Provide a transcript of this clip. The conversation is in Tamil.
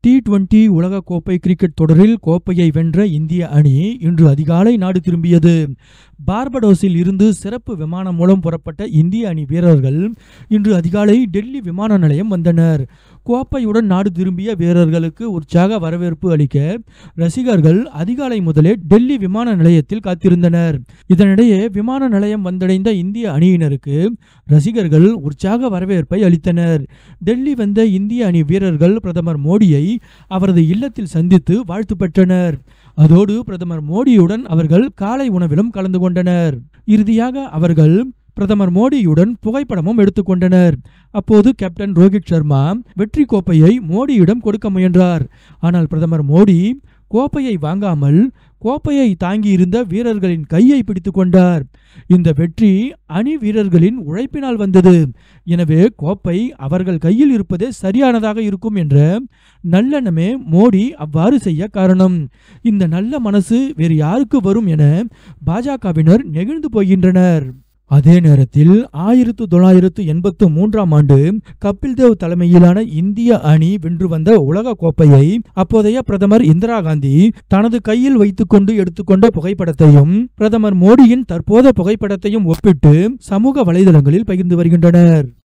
T20 உலகக்கோப்பை கிரிக்கெட் தொடரில் கோப்பையை வென்ற இந்திய அணி இன்று அதிகாலை நாடு திரும்பியது. பார்படோஸில் இருந்து சிறப்பு விமானம் மூலம் புறப்பட்ட இந்திய அணி வீரர்கள் இன்று அதிகாலை டெல்லி விமான நிலையம் வந்தனர். கோப்பையுடன் நாடு திரும்பிய வீரர்களுக்கு உற்சாக வரவேற்பு அளிக்க ரசிகர்கள் அதிகாலை முதலே டெல்லி விமான நிலையத்தில் காத்திருந்தனர். இதனிடையே விமான நிலையம் வந்தடைந்த இந்திய அணியினருக்கு ரசிகர்கள் உற்சாக வரவேற்பை அளித்தனர். டெல்லி வந்த இந்திய அணி வீரர்கள் பிரதமர் மோடியை அவரது இல்லத்தில் சந்தித்து வாழ்த்து பெற்றனர். அதோடு பிரதமர் மோடியுடன் அவர்கள் காலை உணவிலும் கலந்து கொண்டனர். இறுதியாக அவர்கள் பிரதமர் மோடியுடன் புகைப்படமும் எடுத்துக்கொண்டனர். அப்போது கேப்டன் ரோஹித் சர்மா வெற்றி கோப்பையை மோடியிடம் கொடுக்க முயன்றார். ஆனால் பிரதமர் மோடி கோப்பையை வாங்காமல் கோப்பையை தாங்கியிருந்த வீரர்களின் கையை பிடித்து கொண்டார். இந்த வெற்றி அணி வீரர்களின் உழைப்பினால் வந்தது. எனவே கோப்பை அவர்கள் கையில் இருப்பதே சரியானதாக இருக்கும் என்ற நல்லெண்ணமே மோடி அவ்வாறு செய்ய காரணம். இந்த நல்ல மனசு வேறு யாருக்கு வரும் என பாஜகவினர் நெகிழ்ந்து போகின்றனர். அதே நேரத்தில் 1983ஆம் ஆண்டு கபில் தேவ் தலைமையிலான இந்திய அணி வென்று வந்த உலக கோப்பையை அப்போதைய பிரதமர் இந்திரா காந்தி தனது கையில் வைத்துக்கொண்டு எடுத்துக்கொண்ட புகைப்படத்தையும் பிரதமர் மோடியின் தற்போதைய புகைப்படத்தையும் ஒப்பிட்டு சமூக வலைதளங்களில் பகிர்ந்து வருகின்றனர்.